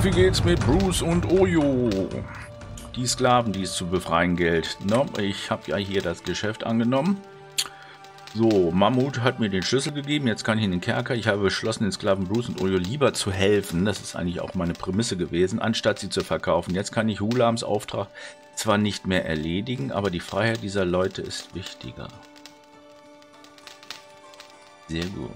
wie geht's mit Bruce und Ojo? Die Sklaven, die es zu befreien gilt. No, ich habe ja hier das Geschäft angenommen. So, Mammut hat mir den Schlüssel gegeben. Jetzt kann ich in den Kerker. Ich habe beschlossen, den Sklaven Bruce und Ojo lieber zu helfen. Das ist eigentlich auch meine Prämisse gewesen, anstatt sie zu verkaufen. Jetzt kann ich Hulams Auftrag zwar nicht mehr erledigen, aber die Freiheit dieser Leute ist wichtiger. Sehr gut.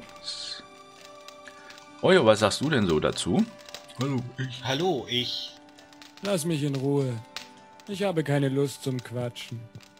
Ojo, was sagst du denn so dazu? Hallo, ich. Lass mich in Ruhe. Ich habe keine Lust zum Quatschen.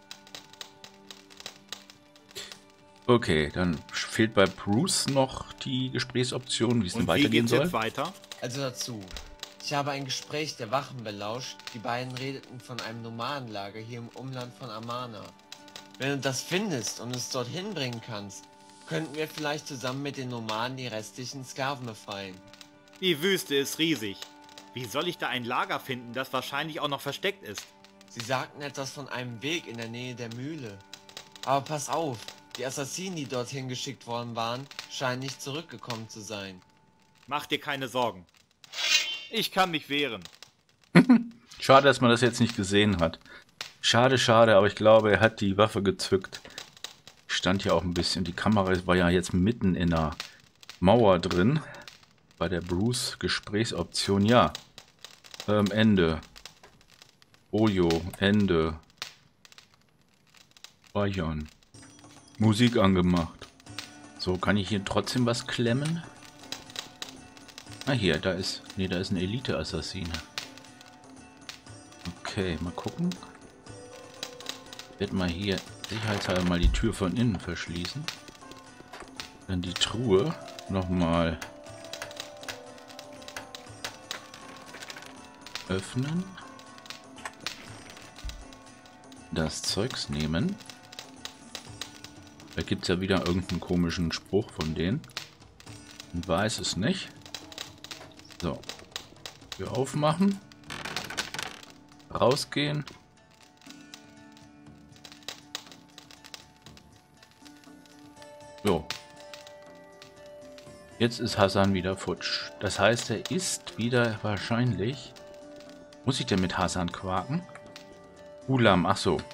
Okay, dann fehlt bei Bruce noch die Gesprächsoption, wie es denn weitergehen soll. Jetzt weiter? Also dazu. Ich habe ein Gespräch der Wachen belauscht. Die beiden redeten von einem Nomadenlager hier im Umland von Amana. Wenn du das findest und es dorthin bringen kannst, könnten wir vielleicht zusammen mit den Nomaden die restlichen Sklaven befreien. Die Wüste ist riesig. Wie soll ich da ein Lager finden, das wahrscheinlich auch noch versteckt ist? Sie sagten etwas von einem Weg in der Nähe der Mühle. Aber pass auf, die Assassinen, die dorthin geschickt worden waren, scheinen nicht zurückgekommen zu sein. Mach dir keine Sorgen. Ich kann mich wehren. Schade, dass man das jetzt nicht gesehen hat. Schade, schade, aber ich glaube, er hat die Waffe gezückt. Stand ja auch ein bisschen, die Kamera war ja jetzt mitten in der Mauer drin. Bei der Bruce-Gesprächsoption, ja. Ende. Ojo, Ende. Speichern. Musik angemacht. So, kann ich hier trotzdem was klemmen? Ah, hier, da ist... Ne, da ist ein Elite-Assassine. Okay, mal gucken. Ich werde mal hier sicherheitshalber mal die Tür von innen verschließen. Dann die Truhe nochmal öffnen. Das Zeugs nehmen. Da gibt es ja wieder irgendeinen komischen Spruch von denen. Ich weiß es nicht. So. Tür aufmachen. Rausgehen. So. Jetzt ist Hassan wieder futsch. Das heißt, er ist wieder wahrscheinlich... Muss ich denn mit Hassan quaken? Hulam, ach so.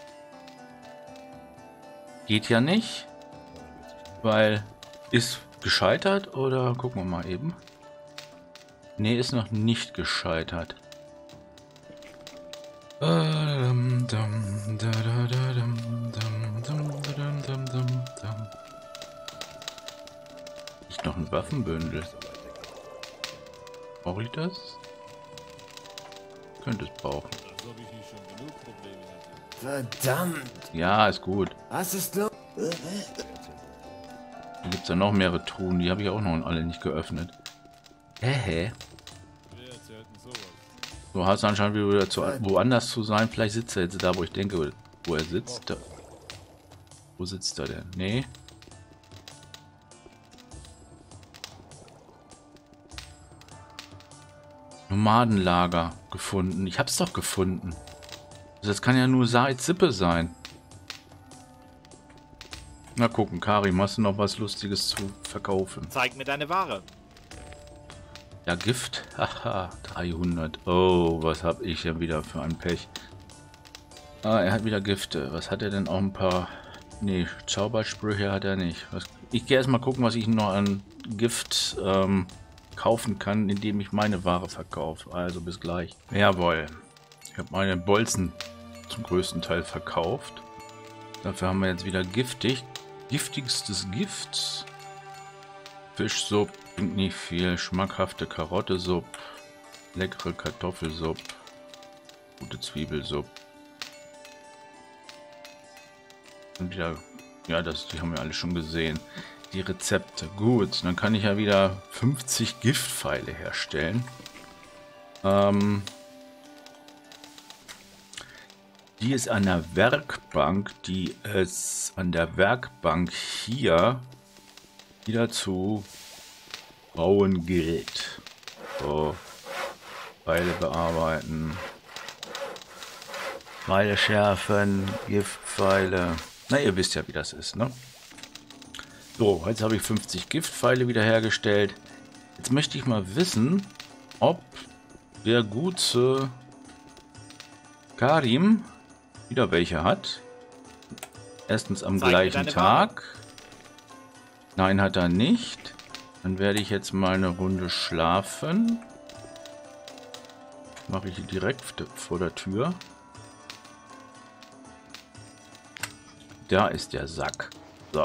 Geht ja nicht. Weil... Ist gescheitert oder... Gucken wir mal eben. Nee, ist noch nicht gescheitert. Nicht noch ein Waffenbündel. Brauche ich das? Könnte es brauchen. Verdammt! Ja, ist gut. Was ist los? Hier gibt es ja noch mehrere Truhen. Die habe ich auch noch alle nicht geöffnet. Hä? So, hast du anscheinend wieder woanders zu sein. Vielleicht sitzt er jetzt da, wo ich denke, wo er sitzt. Da. Wo sitzt er denn? Nee. Nomadenlager gefunden. Ich hab's doch gefunden. Das kann ja nur Said Sippe sein. Na gucken, Karim, hast du noch was Lustiges zu verkaufen? Zeig mir deine Ware. Ja, Gift. Haha, 300. Oh, was habe ich ja wieder für ein Pech. Ah, er hat wieder Gifte. Was hat er denn? Auch ein paar... Nee, Zaubersprüche hat er nicht. Ich gehe erstmal gucken, was ich noch an Gift kaufen kann, indem ich meine Ware verkaufe. Also bis gleich. Jawohl. Ich habe meine Bolzen zum größten Teil verkauft. Dafür haben wir jetzt wieder giftigstes Gift. Fischsuppe. Bringt nicht viel. Schmackhafte Karottesuppe. Leckere Kartoffelsuppe. Gute Zwiebelsuppe. Und wieder... Ja, die haben wir alle schon gesehen. Die Rezepte. Gut, dann kann ich ja wieder 50 Giftpfeile herstellen. Die ist an der Werkbank, die es an der Werkbank hier wieder zu bauen gilt. So, Pfeile bearbeiten, Pfeile schärfen, Giftpfeile. Na, ihr wisst ja, wie das ist, ne? So, jetzt habe ich 50 Giftpfeile wieder hergestellt. Jetzt möchte ich mal wissen, ob der gute Karim wieder welche hat. Erstens am Zeig mir gleichen deine Ware. Tag. Nein, hat er nicht. Dann werde ich jetzt mal eine Runde schlafen. Mache ich direkt vor der Tür. Da ist der Sack. So.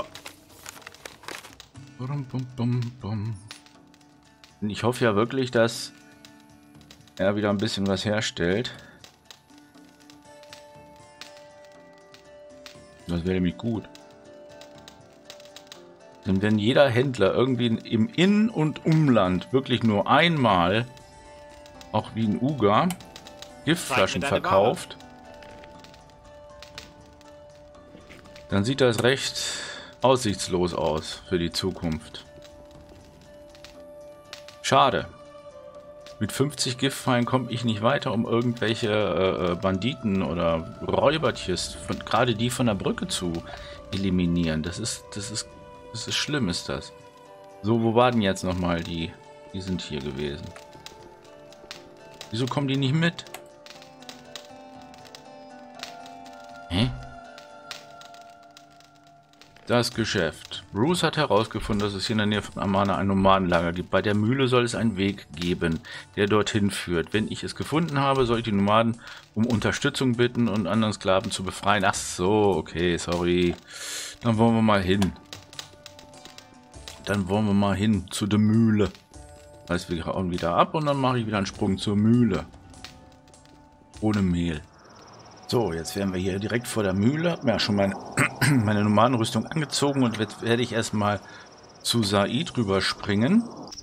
Und ich hoffe ja wirklich, dass er wieder ein bisschen was herstellt. Das wäre nämlich gut. Denn wenn jeder Händler irgendwie im In- und Umland wirklich nur einmal, auch wie in Uga, Giftflaschen Zeig mir deine verkauft, dann sieht das recht aussichtslos aus für die Zukunft. Schade. Mit 50 Giftpfeilen komme ich nicht weiter, um irgendwelche Banditen oder Räubertiers, gerade die von der Brücke zu eliminieren. Das ist schlimm, ist das. So, wo waren jetzt nochmal die? Die sind hier gewesen. Wieso kommen die nicht mit? Hä? Das Geschäft. Bruce hat herausgefunden, dass es hier in der Nähe von Amana ein Nomadenlager gibt. Bei der Mühle soll es einen Weg geben, der dorthin führt. Wenn ich es gefunden habe, soll ich die Nomaden um Unterstützung bitten und anderen Sklaven zu befreien. Ach so, okay, sorry. Dann wollen wir mal hin. Dann wollen wir mal hin zu der Mühle. Heißt, wir hauen wieder ab und dann mache ich wieder einen Sprung zur Mühle. Ohne Mehl. So, jetzt wären wir hier direkt vor der Mühle. Hab mir ja schon meine Nomadenrüstung angezogen und jetzt werde ich erstmal zu Said rüberspringen,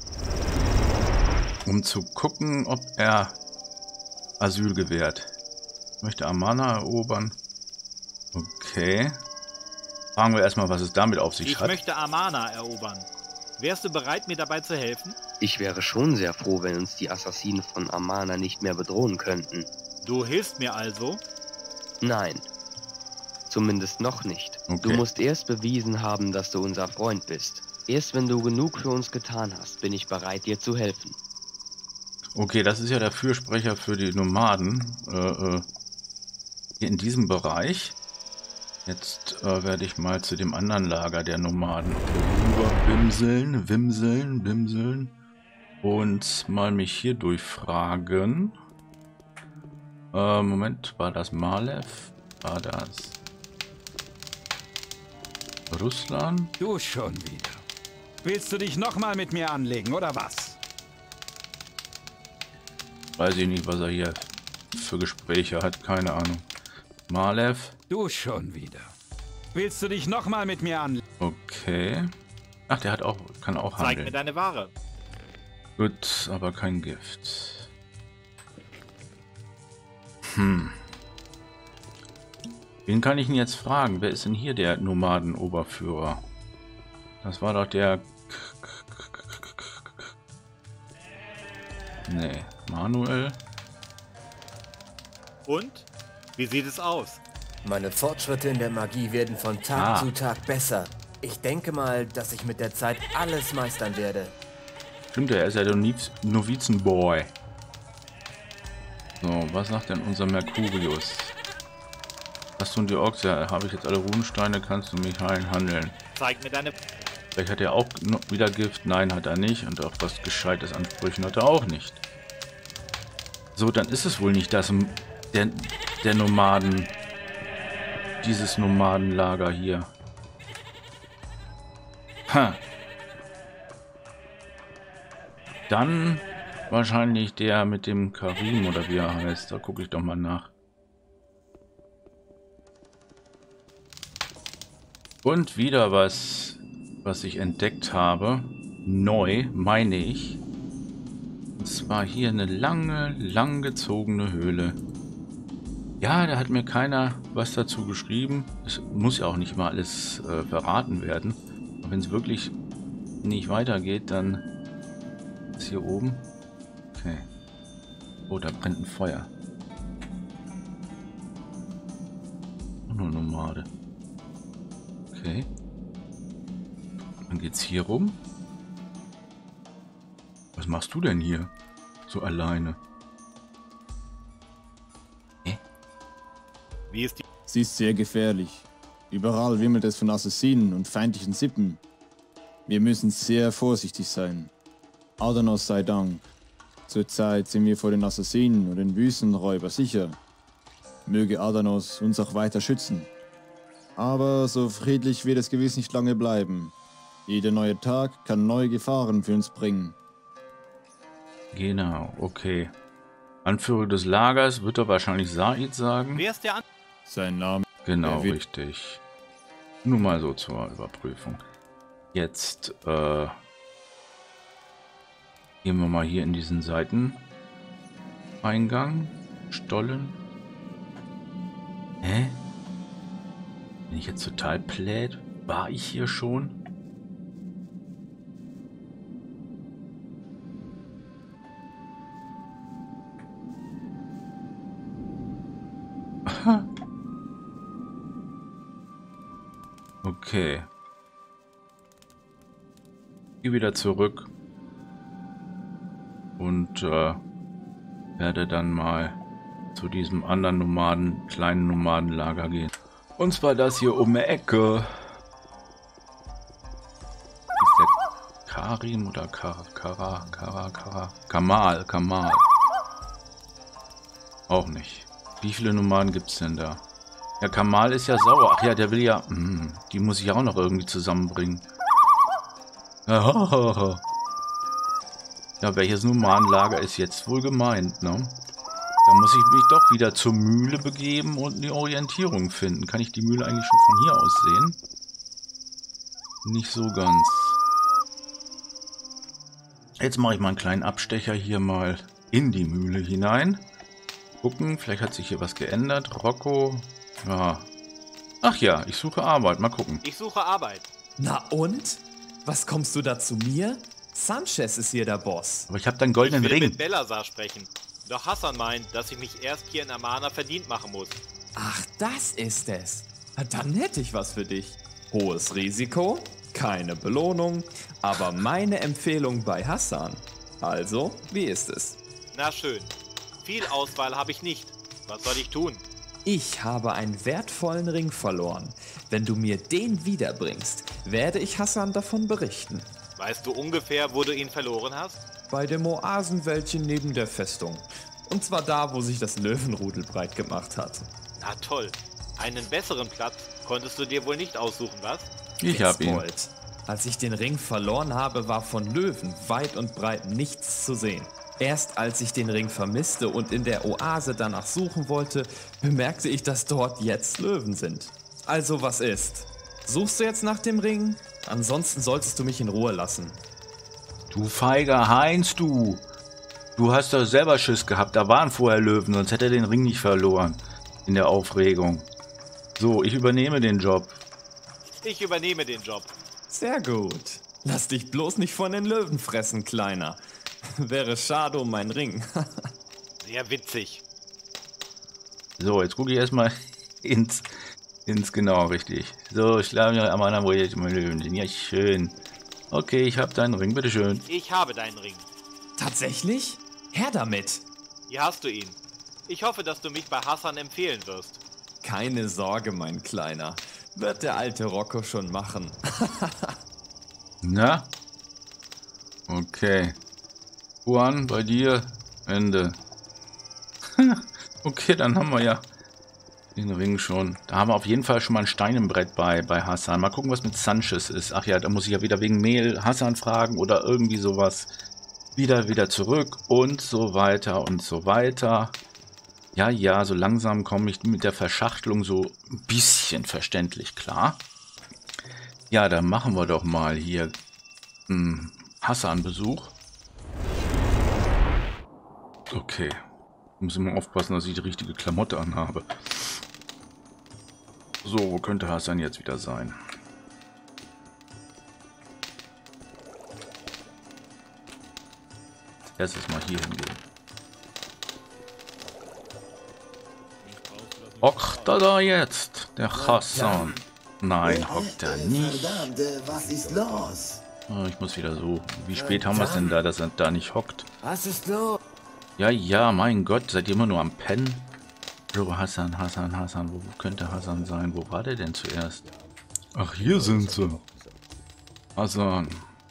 um zu gucken, ob er Asyl gewährt. Ich möchte Amana erobern. Okay. Fragen wir erstmal, was es damit auf sich Ich hat. möchte Amana erobern. Wärst du bereit, mir dabei zu helfen? Ich wäre schon sehr froh, wenn uns die Assassinen von Amana nicht mehr bedrohen könnten. Du hilfst mir also? Nein. Zumindest noch nicht. Okay. Du musst erst bewiesen haben, dass du unser Freund bist. Erst wenn du genug für uns getan hast, bin ich bereit, dir zu helfen. Okay, das ist ja der Fürsprecher für die Nomaden hier in diesem Bereich. Jetzt werde ich mal zu dem anderen Lager der Nomaden wimseln und mal mich hier durchfragen. Moment, war das Malev? War das Russland? Du schon wieder. Willst du dich nochmal mit mir anlegen, oder was? Weiß ich nicht, was er hier für Gespräche hat, keine Ahnung. Malev? Du schon wieder. Willst du dich nochmal mit mir anlegen? Okay. Ach, der kann auch Zeig mir handeln. deine Ware. Gut, aber kein Gift. Wen kann ich denn jetzt fragen? Wer ist denn hier der Nomadenoberführer? Das war doch der... Nee, Manuel. Und? Wie sieht es aus? Meine Fortschritte in der Magie werden von Tag zu Tag besser. Ich denke mal, dass ich mit der Zeit alles meistern werde. Stimmt, er ist ja der Novizenboy. So, was sagt denn unser Mercurius? Hast du und die Orks? Ja, habe ich jetzt alle Runensteine, kannst du mich heilen, handeln. Zeig mir deine... Vielleicht hat er auch wieder Gift. Nein, hat er nicht. Und auch was Gescheites an Sprüchen hat er auch nicht. So, dann ist es wohl nicht das der Nomaden... Dieses Nomadenlager hier. Ha. Dann wahrscheinlich der mit dem Karim oder wie er heißt. Da gucke ich doch mal nach. Und wieder was ich entdeckt habe. Neu, meine ich. Und zwar hier eine lang gezogene Höhle. Ja, da hat mir keiner was dazu geschrieben. Es muss ja auch nicht mal alles verraten werden. Und wenn es wirklich nicht weitergeht, dann ist hier oben. Okay. Oh, da brennt ein Feuer. Und nur Nomade. Okay. Dann geht's hier rum. Was machst du denn hier? So alleine. Wie ist die... Sie ist sehr gefährlich. Überall wimmelt es von Assassinen und feindlichen Sippen. Wir müssen sehr vorsichtig sein. Adanos sei Dank. Zurzeit sind wir vor den Assassinen und den Wüstenräubern sicher. Möge Adanos uns auch weiter schützen. Aber so friedlich wird es gewiss nicht lange bleiben. Jeder neue Tag kann neue Gefahren für uns bringen. Genau, okay. Anführer des Lagers wird er wahrscheinlich Said sagen. Wer ist der An... Sein Name... Genau, richtig. Nur mal so zur Überprüfung. Jetzt gehen wir mal hier in diesen Seiteneingang. Stollen. Hä? Bin ich jetzt total plät? War ich hier schon? Aha. Okay. Gehe wieder zurück und werde dann mal zu diesem anderen kleinen Nomadenlager gehen. Und zwar das hier um die Ecke. Ist der Karim oder Kamal. Auch nicht. Wie viele Nomaden gibt es denn da? Ja, Kamal ist ja sauer. Ach ja, der will ja... die muss ich auch noch irgendwie zusammenbringen. Ja, welches Nomadenlager ist jetzt wohl gemeint, ne? Da muss ich mich doch wieder zur Mühle begeben und eine Orientierung finden. Kann ich die Mühle eigentlich schon von hier aus sehen? Nicht so ganz. Jetzt mache ich mal einen kleinen Abstecher hier mal in die Mühle hinein. Gucken, vielleicht hat sich hier was geändert. Rocco, ja. Ach ja, ich suche Arbeit. Mal gucken. Ich suche Arbeit. Na und? Was kommst du da zu mir? Sanchez ist hier der Boss. Aber ich habe deinen goldenen Ich will Ring. mit Bellassar sprechen. Doch Hassan meint, dass ich mich erst hier in Amana verdient machen muss. Ach, das ist es. Na, dann hätte ich was für dich. Hohes Risiko, keine Belohnung, aber meine Empfehlung bei Hassan. Also, wie ist es? Na schön. Viel Auswahl habe ich nicht. Was soll ich tun? Ich habe einen wertvollen Ring verloren. Wenn du mir den wiederbringst, werde ich Hassan davon berichten. Weißt du ungefähr, wo du ihn verloren hast? Bei dem Oasenwäldchen neben der Festung. Und zwar da, wo sich das Löwenrudel breit gemacht hat. Na toll. Einen besseren Platz konntest du dir wohl nicht aussuchen, was? Ich hab ihn. Witzbold. Als ich den Ring verloren habe, war von Löwen weit und breit nichts zu sehen. Erst als ich den Ring vermisste und in der Oase danach suchen wollte, bemerkte ich, dass dort jetzt Löwen sind. Also was ist? Suchst du jetzt nach dem Ring? Ansonsten solltest du mich in Ruhe lassen. Du feiger Heinz, du! Du hast doch selber Schiss gehabt, da waren vorher Löwen, sonst hätte er den Ring nicht verloren. In der Aufregung. So, ich übernehme den Job. Ich übernehme den Job. Sehr gut. Lass dich bloß nicht von den Löwen fressen, Kleiner. Wäre schade um meinen Ring. Sehr witzig. So, jetzt gucke ich erstmal ins genau, richtig. So, ich glaube ja am anderen, wo jetzt mal Löwen sind. Ja, schön. Okay, ich habe deinen Ring, bitteschön. Ich habe deinen Ring. Tatsächlich? Her damit. Hier hast du ihn. Ich hoffe, dass du mich bei Hassan empfehlen wirst. Keine Sorge, mein Kleiner. Wird der alte Rocco schon machen. Na? Okay. Juan, bei dir. Ende. Okay, dann haben wir ja den Ring schon. Da haben wir auf jeden Fall schon mal ein Stein im Brett bei Hassan. Mal gucken, was mit Sanchez ist. Ach ja, da muss ich ja wieder wegen Mehl Hassan fragen oder irgendwie sowas. Wieder zurück und so weiter und so weiter. Ja, so langsam komme ich mit der Verschachtelung so ein bisschen verständlich klar. Ja, dann machen wir doch mal hier einen Hassan-Besuch. Okay. Muss immer aufpassen, dass ich die richtige Klamotte anhabe. So, wo könnte Hassan jetzt wieder sein? Erstes mal hier hingehen. Hockt er da jetzt? Der Hassan. Nein, hockt er nicht. Verdammt, was ist los? Oh, ich muss wieder so. Wie spät haben wir es denn da, dass er da nicht hockt? Was ist los? Ja, mein Gott, seid ihr immer nur am Pennen? So, Hassan. Wo könnte Hassan sein? Wo war der denn zuerst? Ach, hier sind sie. Hassan.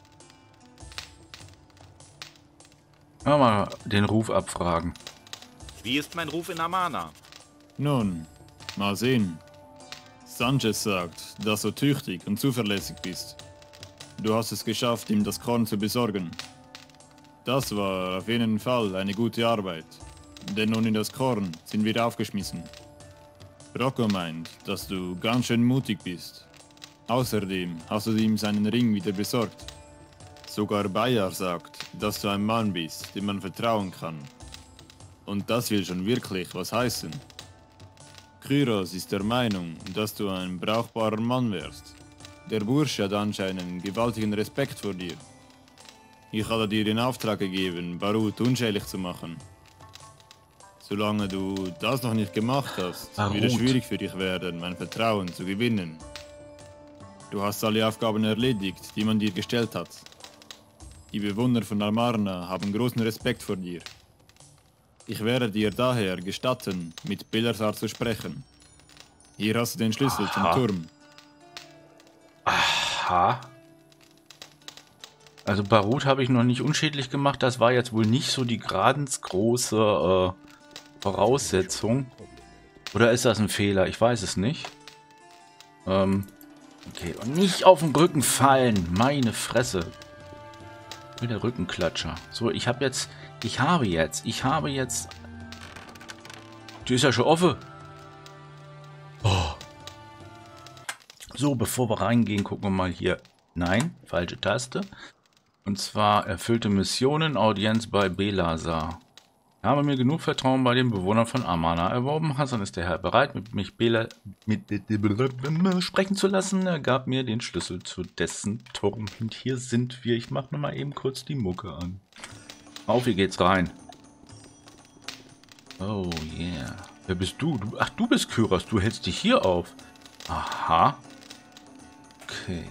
Mal den Ruf abfragen. Wie ist mein Ruf in Amana? Nun, mal sehen. Sanchez sagt, dass du tüchtig und zuverlässig bist. Du hast es geschafft, ihm das Korn zu besorgen. Das war auf jeden Fall eine gute Arbeit, denn ohne das Korn sind wir aufgeschmissen. Rocco meint, dass du ganz schön mutig bist. Außerdem hast du ihm seinen Ring wieder besorgt. Sogar Bayar sagt, dass du ein Mann bist, dem man vertrauen kann. Und das will schon wirklich was heißen. Kyros ist der Meinung, dass du ein brauchbarer Mann wärst. Der Bursche hat anscheinend einen gewaltigen Respekt vor dir. Ich hatte dir den Auftrag gegeben, Barut unschädlich zu machen. Solange du das noch nicht gemacht hast, wird es schwierig für dich werden, mein Vertrauen zu gewinnen. Du hast alle Aufgaben erledigt, die man dir gestellt hat. Die Bewohner von Amarna haben großen Respekt vor dir. Ich werde dir daher gestatten, mit Bellarsar zu sprechen. Hier hast du den Schlüssel zum Turm. Aha. Also Barut habe ich noch nicht unschädlich gemacht. Das war jetzt wohl nicht so die gradensgroße Voraussetzung. Oder ist das ein Fehler? Ich weiß es nicht. Okay, und nicht auf den Rücken fallen. Meine Fresse. Mit der Rückenklatscher. So, ich habe jetzt... Die ist ja schon offen. Oh. So, bevor wir reingehen, gucken wir mal hier. Nein, falsche Taste. Und zwar erfüllte Missionen, Audienz bei Belasar. Ich habe mir genug Vertrauen bei den Bewohnern von Amana erworben. Hassan ist der Herr bereit, mit sprechen zu lassen. Er gab mir den Schlüssel zu dessen Turm. Und hier sind wir. Ich mache nochmal eben kurz die Mucke an. Auf, hier geht's rein. Oh yeah. Wer bist du? Ach, du bist Kyros. Du hältst dich hier auf. Aha. Okay.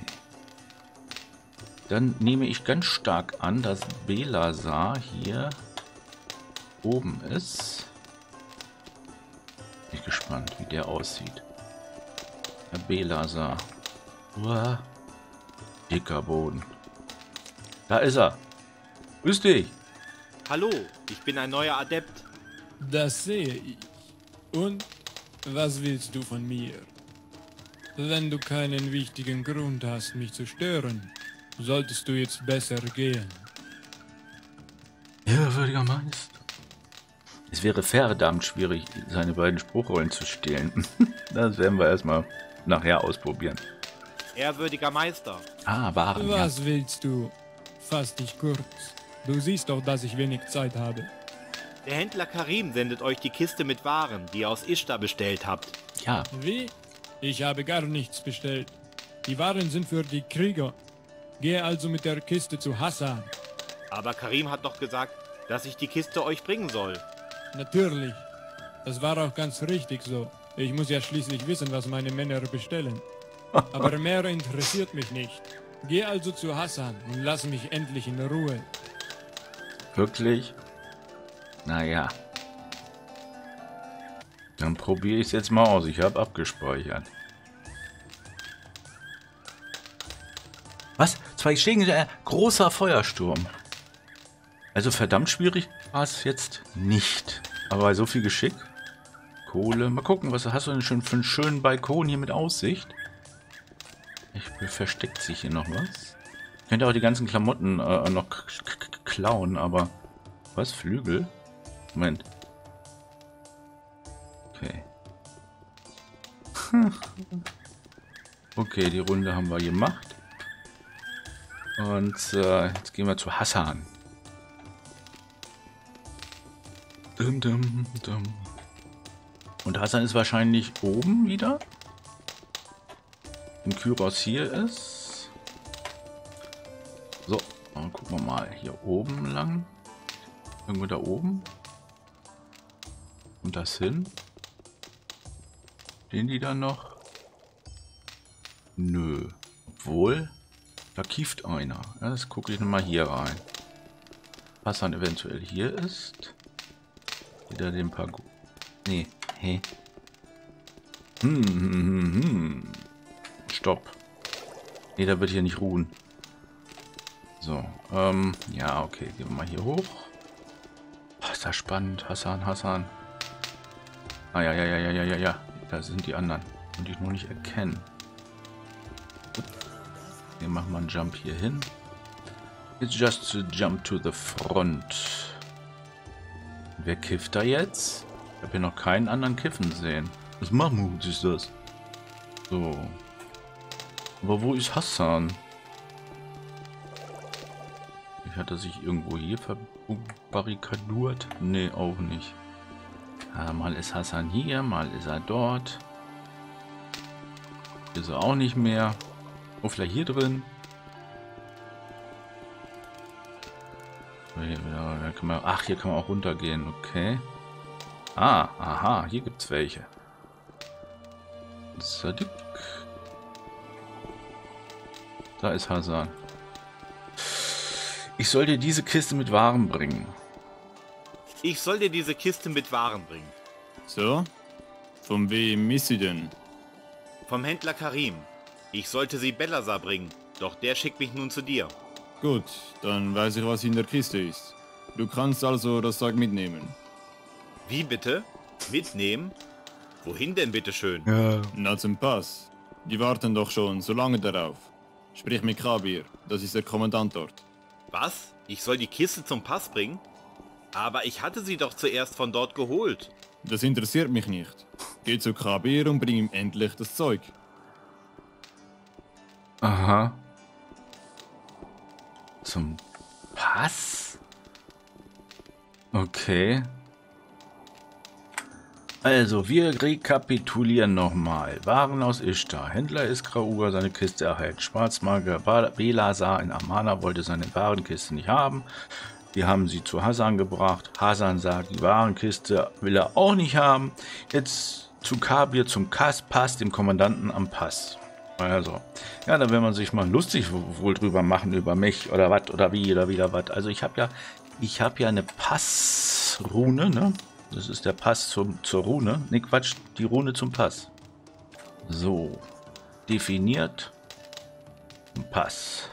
Dann nehme ich ganz stark an, dass Belasar hier oben ist. Bin ich gespannt, wie der aussieht. Herr Belasar. Uah. Dicker Boden. Da ist er. Grüß dich. Hallo, ich bin ein neuer Adept. Das sehe ich. Und was willst du von mir? Wenn du keinen wichtigen Grund hast, mich zu stören, solltest du jetzt besser gehen. Ehrwürdiger Meister. Es wäre verdammt schwierig, seine beiden Spruchrollen zu stehlen. Das werden wir erstmal nachher ausprobieren. Ehrwürdiger Meister. Ah, Waren. Was willst du? Fass dich kurz. Du siehst doch, dass ich wenig Zeit habe. Der Händler Karim sendet euch die Kiste mit Waren, die ihr aus Ishtar bestellt habt. Ja. Wie? Ich habe gar nichts bestellt. Die Waren sind für die Krieger. Gehe also mit der Kiste zu Hassan. Aber Karim hat doch gesagt, dass ich die Kiste euch bringen soll. Natürlich. Das war auch ganz richtig so. Ich muss ja schließlich wissen, was meine Männer bestellen. Aber mehr interessiert mich nicht. Geh also zu Hassan und lass mich endlich in Ruhe. Wirklich? Naja. Dann probiere ich es jetzt mal aus. Ich habe abgespeichert. Was? 2 Stegen? Großer Feuersturm. Also verdammt schwierig war es jetzt nicht. Aber bei so viel Geschick. Kohle. Mal gucken, was hast du denn schon für einen schönen Balkon hier mit Aussicht? Versteckt sich hier noch was? Ich könnte auch die ganzen Klamotten noch klauen, aber... Was? Flügel? Moment. Okay. Okay, die Runde haben wir gemacht. Und jetzt gehen wir zu Hassan. Dum, dum, dum. Und Hassan ist wahrscheinlich oben wieder. Wenn Kyros hier ist. So, dann gucken wir mal hier oben lang. Irgendwo da oben. Und das hin. Stehen die da noch? Nö. Obwohl, da kieft einer. Ja, das gucke ich nochmal hier rein. Was dann eventuell hier ist. Wieder den paar... Nee. Hä? Stopp. Nee, da wird hier nicht ruhen. So, ja, okay. Gehen wir mal hier hoch. Oh, ist das spannend. Hassan, Hassan. Ah, ja. Da sind die anderen. Und ich nur nicht erkennen. Wir machen mal einen Jump hier hin. It's just to jump to the front. Wer kifft da jetzt? Ich habe hier noch keinen anderen kiffen sehen. Das Mammut ist das. So. Aber wo ist Hassan? Hat er sich irgendwo hier verbarrikadiert? Nee, auch nicht. Ja, mal ist Hassan hier, mal ist er dort. Hier ist er auch nicht mehr. Oh, vielleicht hier drin. Ach, hier kann man auch runtergehen, okay. Ah, aha, hier gibt es welche. Sadik. Da ist Hassan. Ich soll dir diese Kiste mit Waren bringen. Ich soll dir diese Kiste mit Waren bringen. So? Von wem ist sie denn? Vom Händler Karim. Ich sollte sie Belasar bringen, doch der schickt mich nun zu dir. Gut, dann weiß ich, was in der Kiste ist. Du kannst also das Zeug mitnehmen. Wie bitte? Mitnehmen? Wohin denn bitteschön? Ja. Na, zum Pass. Die warten doch schon so lange darauf. Sprich mit Kabir, das ist der Kommandant dort. Was? Ich soll die Kiste zum Pass bringen? Aber ich hatte sie doch zuerst von dort geholt. Das interessiert mich nicht. Geh zu Kabir und bring ihm endlich das Zeug. Aha. Zum Pass? Okay. Also, wir rekapitulieren nochmal. Waren aus Ishtar. Händler Iskraur seine Kiste erhält. Schwarzmagier Belasar in Amana wollte seine Warenkiste nicht haben. Wir haben sie zu Hassan gebracht. Hassan sagt, die Warenkiste will er auch nicht haben. Jetzt zu Kabir zum Pass, dem Kommandanten am Pass. Also, ja, da will man sich mal lustig wohl drüber machen, über mich oder was oder wie oder wieder was. Also ich habe ja eine Passrune, ne? Das ist der Pass zur Rune. Ne, Quatsch, die Rune zum Pass. So, definiert. Pass.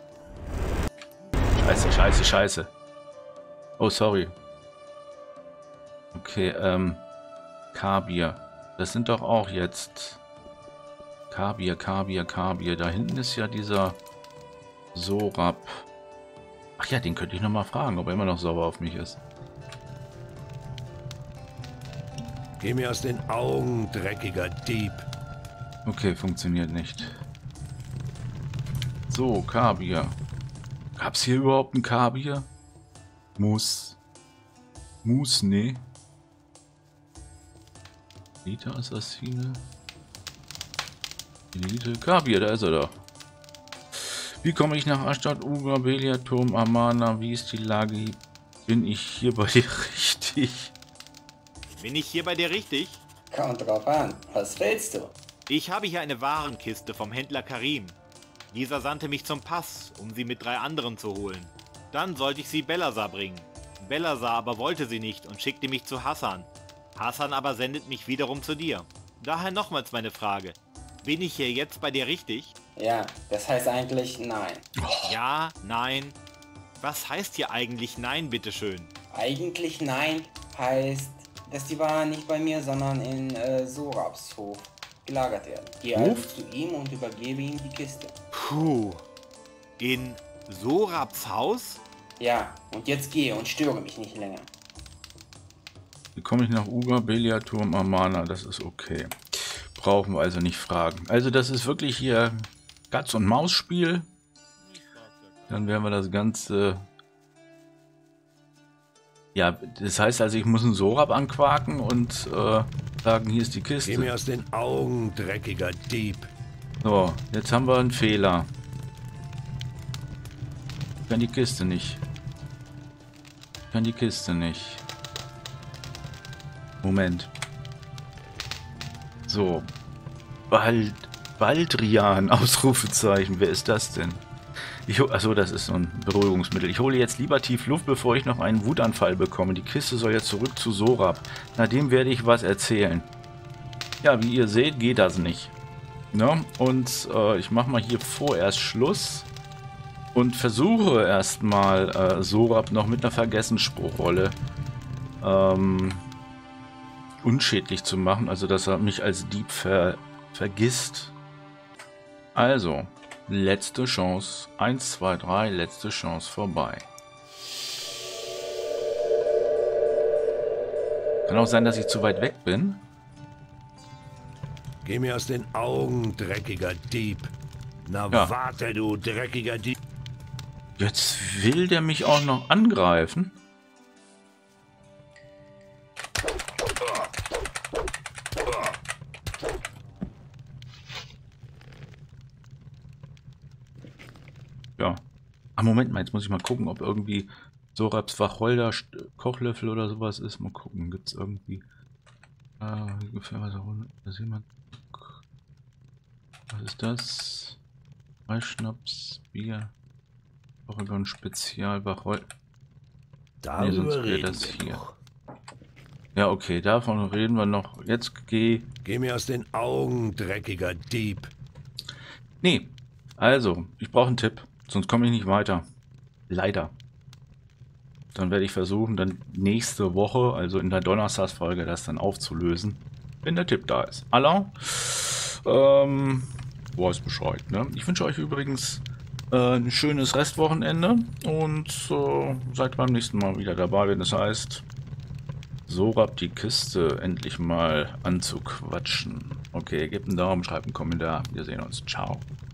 Scheiße. Oh, sorry. Okay, Kabir. Das sind doch auch jetzt... Kabir. Da hinten ist ja dieser Sorab. Ach ja, den könnte ich noch mal fragen, ob er immer noch sauer auf mich ist. Geh mir aus den Augen, dreckiger Dieb. Okay, funktioniert nicht. So, Kabir. Gab's hier überhaupt einen Kabir? Muss, nee. Elite-Assassine. Elite. Kabir, da ist er doch. Wie komme ich nach Ashtod, Uga, Beliaturm, Amana? Wie ist die Lage? Bin ich hier bei dir richtig? Bin ich hier bei dir richtig? Kommt drauf an. Was willst du? Ich habe hier eine Warenkiste vom Händler Karim. Dieser sandte mich zum Pass, um sie mit 3 anderen zu holen. Dann sollte ich sie Belasar bringen. Belasar aber wollte sie nicht und schickte mich zu Hassan. Hassan aber sendet mich wiederum zu dir. Daher nochmals meine Frage. Bin ich hier jetzt bei dir richtig? Ja, das heißt eigentlich nein. Ja, nein. Was heißt hier eigentlich nein, bitteschön? Eigentlich nein heißt, dass die Waren nicht bei mir, sondern in Sorabs Hof gelagert werden. Geh also zu ihm und übergebe ihm die Kiste. Puh. In Sorabs Haus? Ja, und jetzt gehe und störe mich nicht länger. Wie komme ich nach Uga, Beliaturm, Amana? Das ist okay. Brauchen wir also nicht fragen. Also das ist wirklich hier Katz- und Maus-Spiel. Dann werden wir das Ganze... Ja, das heißt also, ich muss einen Sorab anquaken und sagen, hier ist die Kiste. Geh mir aus den Augen, dreckiger Dieb. So, jetzt haben wir einen Fehler. Ich kann die Kiste nicht. Moment. So. Baldrian, Ausrufezeichen. Wer ist das denn? Achso, das ist so ein Beruhigungsmittel. Ich hole jetzt lieber tief Luft, bevor ich noch einen Wutanfall bekomme. Die Kiste soll jetzt zurück zu Sorab. Na, dem werde ich was erzählen. Ja, wie ihr seht, geht das nicht. Ja, und ich mache mal hier vorerst Schluss. Und versuche erstmal Sorab noch mit einer Vergessensspruchrolle unschädlich zu machen. Also, dass er mich als Dieb vergisst. Also, letzte Chance. 1, 2, 3, letzte Chance vorbei. Kann auch sein, dass ich zu weit weg bin. Geh mir aus den Augen, dreckiger Dieb. Na ja. Warte, du dreckiger Dieb. Jetzt will der mich auch noch angreifen. Ja. Ah, Moment mal, jetzt muss ich mal gucken, ob irgendwie Sorabs Wacholder Kochlöffel oder sowas ist. Mal gucken, gibt es irgendwie... Was ist das? Schnaps, Bier, Oregon Spezial, Wacholder. Nee, sonst wäre das hier. Ja, okay, davon reden wir noch. Jetzt geh mir aus den Augen, dreckiger Dieb. Nee, also, ich brauche einen Tipp, sonst komme ich nicht weiter. Leider. Dann werde ich versuchen, dann nächste Woche, also in der Donnerstagsfolge, das dann aufzulösen, wenn der Tipp da ist. Allah, weiß Bescheid, ne? Ich wünsche euch übrigens ein schönes Restwochenende und seid beim nächsten Mal wieder dabei, wenn es heißt, Sorab die Kiste endlich mal anzuquatschen. Okay, gebt einen Daumen, schreibt einen Kommentar. Wir sehen uns. Ciao.